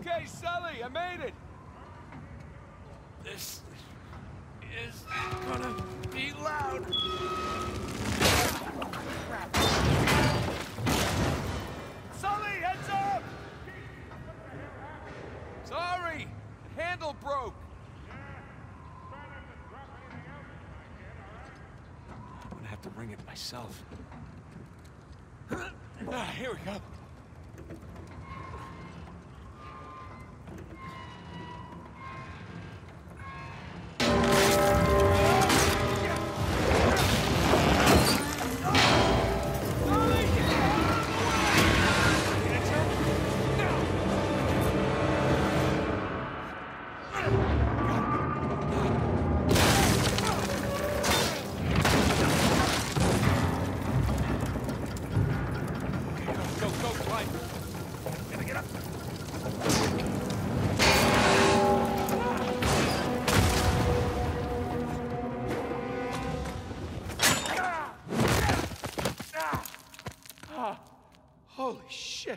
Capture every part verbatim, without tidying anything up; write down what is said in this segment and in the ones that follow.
Okay, Sully, I made it! This is gonna be loud. Crap. Sully, heads up! Sorry, the handle broke. I'm gonna have to ring it myself. Ah, here we go. Holy shit.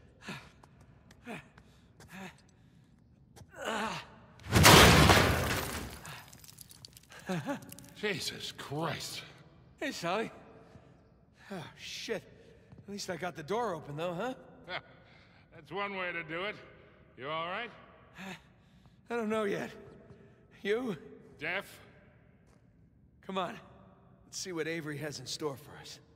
Jesus Christ. Hey, Sully. Oh, shit. At least I got the door open, though, huh? That's one way to do it. You all right? I don't know yet. You? Deaf? Come on. Let's see what Avery has in store for us.